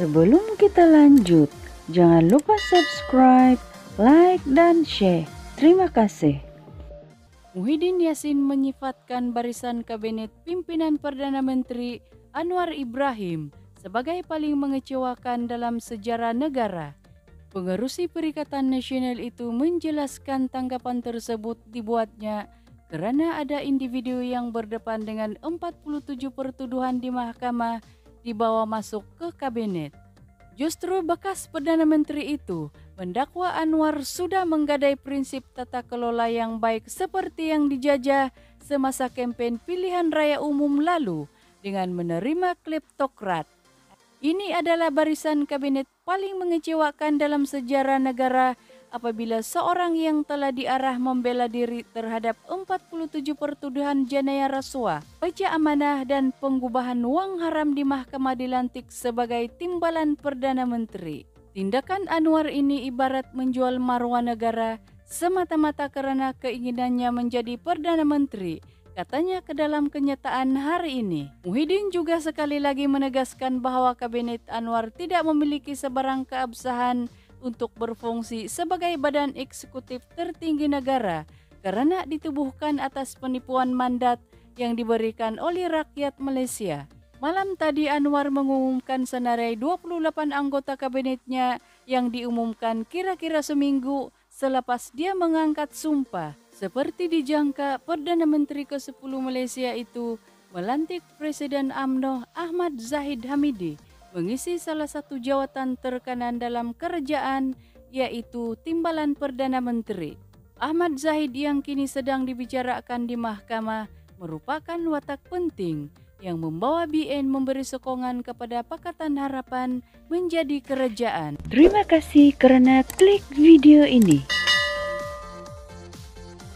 Sebelum kita lanjut, jangan lupa subscribe, like, dan share. Terima kasih. Muhyiddin Yassin menyifatkan barisan kabinet pimpinan Perdana Menteri Anwar Ibrahim sebagai paling mengecewakan dalam sejarah negara. Pengerusi Perikatan Nasional itu menjelaskan tanggapan tersebut dibuatnya karena ada individu yang berdepan dengan 47 pertuduhan di mahkamah dibawa masuk ke kabinet. Justru bekas Perdana Menteri itu mendakwa Anwar sudah menggadai prinsip tata kelola yang baik seperti yang dijajah semasa kampanye pilihan raya umum lalu dengan menerima kleptokrat. Ini adalah barisan kabinet paling mengecewakan dalam sejarah negara apabila seorang yang telah diarah membela diri terhadap 47 pertuduhan jenayah rasuah, pajak amanah dan pengubahan wang haram di mahkamah dilantik sebagai timbalan Perdana Menteri. Tindakan Anwar ini ibarat menjual marwah negara semata-mata karena keinginannya menjadi Perdana Menteri, katanya ke dalam kenyataan hari ini. Muhyiddin juga sekali lagi menegaskan bahwa kabinet Anwar tidak memiliki sebarang keabsahan untuk berfungsi sebagai badan eksekutif tertinggi negara karena ditubuhkan atas penipuan mandat yang diberikan oleh rakyat Malaysia. Malam tadi Anwar mengumumkan senarai 28 anggota kabinetnya yang diumumkan kira-kira seminggu selepas dia mengangkat sumpah. Seperti dijangka, Perdana Menteri ke-10 Malaysia itu melantik Presiden UMNO Ahmad Zahid Hamidi mengisi salah satu jawatan terkanan dalam kerajaan, yaitu timbalan Perdana Menteri. Ahmad Zahid yang kini sedang dibicarakan di mahkamah merupakan watak penting yang membawa BN memberi sokongan kepada Pakatan Harapan menjadi kerajaan. Terima kasih kerana klik video ini.